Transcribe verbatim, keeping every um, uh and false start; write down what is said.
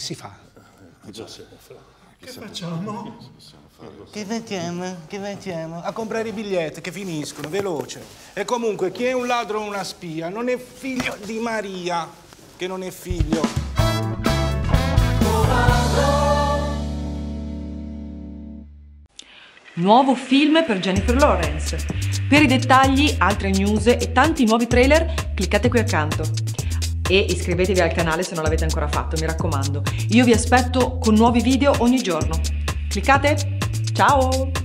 si fa? Che facciamo? Che facciamo? Che facciamo? A comprare i biglietti che finiscono, veloce. E comunque, chi è un ladro o una spia non è figlio di Maria, che non è figlio. Nuovo film per Jennifer Lawrence. Per i dettagli, altre news e tanti nuovi trailer, cliccate qui accanto. E iscrivetevi al canale se non l'avete ancora fatto, mi raccomando. Io vi aspetto con nuovi video ogni giorno. Cliccate! Ciao!